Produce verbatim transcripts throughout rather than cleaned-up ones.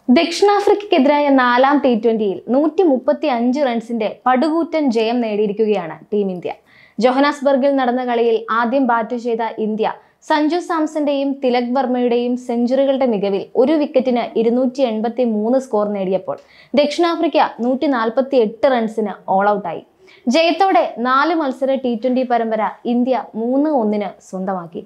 ദക്ഷിണാഫ്രിക്കയ്ക്കെതിരായ നാലാം ടി ട്വന്റിയിൽ നൂറ്റി മുപ്പത്തി അഞ്ച് റൺസിന്റെ പടുകൂറ്റൻ ജയം നേടിയിരിക്കുകയാണ് ടീം ഇന്ത്യ. ജോഹനാസ്ബർഗിൽ നടന്ന കളിയിൽ ആദ്യം ബാറ്റ് ചെയ്ത ഇന്ത്യ സഞ്ജു സാംസന്റെയും തിലക് വർമ്മയുടെയും സെഞ്ചുറികളുടെ മികവിൽ ഒരു വിക്കറ്റിന് ഇരുന്നൂറ്റി എൺപത്തി മൂന്ന് സ്കോർ നേടിയപ്പോൾ ദക്ഷിണാഫ്രിക്ക നൂറ്റി നാൽപ്പത്തി എട്ട് റൺസിന് ഓൾ ഔട്ടായി. ജയത്തോടെ നാല് മത്സര ടി ട്വന്റി പരമ്പര ഇന്ത്യ മൂന്ന് ഒന്നിന് സ്വന്തമാക്കി.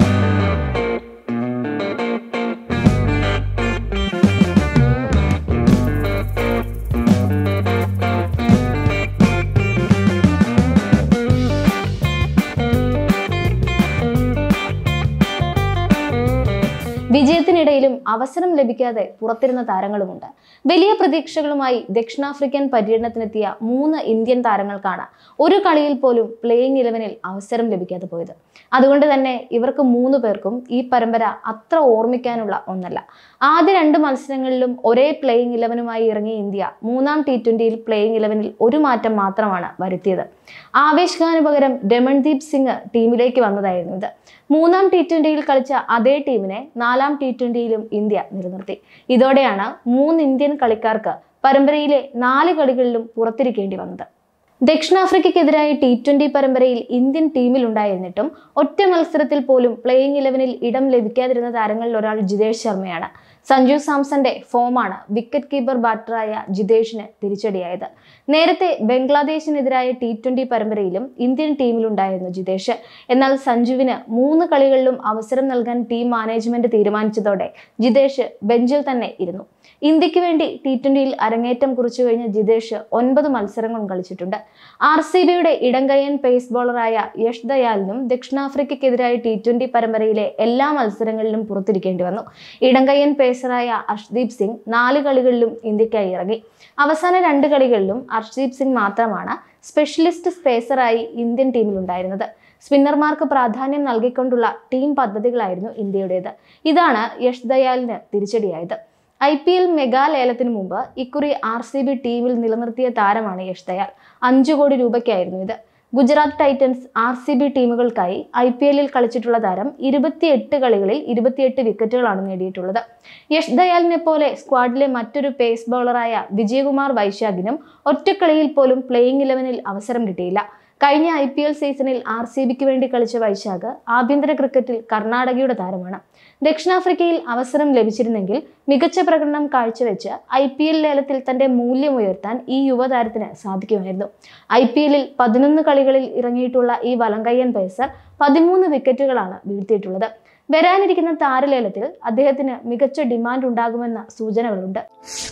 വിജയത്തിനിടയിലും അവസരം ലഭിക്കാതെ പുറത്തിരുന്ന താരങ്ങളുമുണ്ട്. വലിയ പ്രതീക്ഷകളുമായി ദക്ഷിണാഫ്രിക്കൻ പര്യടനത്തിനെത്തിയ മൂന്ന് ഇന്ത്യൻ താരങ്ങൾക്കാണ് ഒരു കളിയിൽ പോലും പ്ലേയിങ് ഇലവനിൽ അവസരം ലഭിക്കാതെ പോയത്. അതുകൊണ്ട് തന്നെ ഇവർക്ക് മൂന്ന് പേർക്കും ഈ പരമ്പര അത്ര ഓർമ്മിക്കാനുള്ള ഒന്നല്ല. ആദ്യ രണ്ട് മത്സരങ്ങളിലും ഒരേ പ്ലേയിങ് ഇലവനുമായി ഇറങ്ങിയ ഇന്ത്യ മൂന്നാം ടി ട്വന്റിയിൽ പ്ലേയിങ് ഇലവനിൽ ഒരു മാറ്റം മാത്രമാണ് വരുത്തിയത്. ആവേശ് ഖാന് പകരം രമൺദീപ് സിംഗ് ടീമിലേക്ക് വന്നതായിരുന്നു ഇത്. മൂന്നാം ടി ട്വന്റിയിൽ കളിച്ച അതേ ടീമിനെ നാലാം ടി ട്വന്റിയിലും ഇന്ത്യ നിലനിർത്തി. ഇതോടെയാണ് മൂന്ന് ഇന്ത്യൻ കളിക്കാർക്ക് പരമ്പരയിലെ നാല് കളികളിലും പുറത്തിരിക്കേണ്ടി വന്നത്. ദക്ഷിണാഫ്രിക്കയ്ക്കെതിരായ ടി ട്വന്റി പരമ്പരയിൽ ഇന്ത്യൻ ടീമിലുണ്ടായിരുന്നിട്ടും ഒറ്റ മത്സരത്തിൽ പോലും പ്ലേയിങ് ഇലവനിൽ ഇടം ലഭിക്കാതിരുന്ന താരങ്ങളിൽ ഒരാൾ ജിതേഷ് ശർമ്മയാണ്. സഞ്ജു സാംസന്റെ ഫോമാണ് വിക്കറ്റ് കീപ്പർ ബാറ്ററായ ജിതേഷിന് തിരിച്ചടിയായത്. നേരത്തെ ബംഗ്ലാദേശിനെതിരായ ടി ട്വന്റി പരമ്പരയിലും ഇന്ത്യൻ ടീമിലുണ്ടായിരുന്നു ജിതേഷ്. എന്നാൽ സഞ്ജുവിന് മൂന്ന് കളികളിലും അവസരം നൽകാൻ ടീം മാനേജ്മെന്റ് തീരുമാനിച്ചതോടെ ജിതേഷ് ബെഞ്ചിൽ തന്നെ ഇരുന്നു. ഇന്ത്യക്ക് വേണ്ടി ടി ട്വന്റിയിൽ അരങ്ങേറ്റം കുറിച്ചു കഴിഞ്ഞ ജിതേഷ് ഒൻപത് മത്സരങ്ങളും കളിച്ചിട്ടുണ്ട്. ആർ സി ബിയുടെ ഇടംകയ്യൻ പേസ് ബോളറായ യഷ് ദയാലിനും ദക്ഷിണാഫ്രിക്കയ്ക്കെതിരായ ടി ട്വന്റി പരമ്പരയിലെ എല്ലാ മത്സരങ്ങളിലും പുറത്തിരിക്കേണ്ടി വന്നു. ഇടംകയ്യൻ പേസറായ അർഷ്ദീപ് സിംഗ് നാല് കളികളിലും ഇന്ത്യക്കായി ഇറങ്ങി. അവസാന രണ്ട് കളികളിലും അർഷ്ദീപ് സിംഗ് മാത്രമാണ് സ്പെഷ്യലിസ്റ്റ് പേസറായി ഇന്ത്യൻ ടീമിലുണ്ടായിരുന്നത്. സ്പിന്നർമാർക്ക് പ്രാധാന്യം നൽകിക്കൊണ്ടുള്ള ടീം പദ്ധതികളായിരുന്നു ഇന്ത്യയുടേത്. ഇതാണ് യഷ് ദയാലിന് തിരിച്ചടിയായത്. ഐ പി എൽ മെഗാ ലേലത്തിന് മുമ്പ് ഇക്കുറി ആർ സി ബി ടീമിൽ നിലനിർത്തിയ താരമാണ് യഷ് ദയാൽ. അഞ്ചു കോടി രൂപയ്ക്കായിരുന്നു ഇത്. Gujarat Titans, R C B ടീമുകൾക്കായി ഐ പി എല്ലിൽ കളിച്ചിട്ടുള്ള താരം ഇരുപത്തിയെട്ട് കളികളിൽ ഇരുപത്തിയെട്ട് വിക്കറ്റുകളാണ് നേടിയിട്ടുള്ളത്. യഷ് ദയാലിനെ പോലെ സ്ക്വാഡിലെ മറ്റൊരു പേസ് ബൗളറായ വിജയകുമാർ വൈശാഖിനും ഒറ്റക്കളിയിൽ പോലും പ്ലേയിങ് ഇലവനിൽ അവസരം കിട്ടിയില്ല. കഴിഞ്ഞ ഐ പി എൽ സീസണിൽ ആർ സി ബിക്ക് വേണ്ടി കളിച്ച വൈശാഖ് ആഭ്യന്തര ക്രിക്കറ്റിൽ കർണാടകയുടെ താരമാണ്. ദക്ഷിണാഫ്രിക്കയിൽ അവസരം ലഭിച്ചിരുന്നെങ്കിൽ മികച്ച പ്രകടനം കാഴ്ചവെച്ച് ഐ പി എൽ ലേലത്തിൽ തന്റെ മൂല്യം ഉയർത്താൻ ഈ യുവതാരത്തിന് സാധിക്കുമായിരുന്നു. ഐ പി എല്ലിൽ പതിനൊന്ന് കളികളിൽ ഇറങ്ങിയിട്ടുള്ള ഈ വലങ്കയ്യൻ പേസർ പതിമൂന്ന് വിക്കറ്റുകളാണ് വീഴ്ത്തിയിട്ടുള്ളത്. വരാനിരിക്കുന്ന താരലേലത്തിൽ അദ്ദേഹത്തിന് മികച്ച ഡിമാൻഡ് ഉണ്ടാകുമെന്ന സൂചനകളുണ്ട്.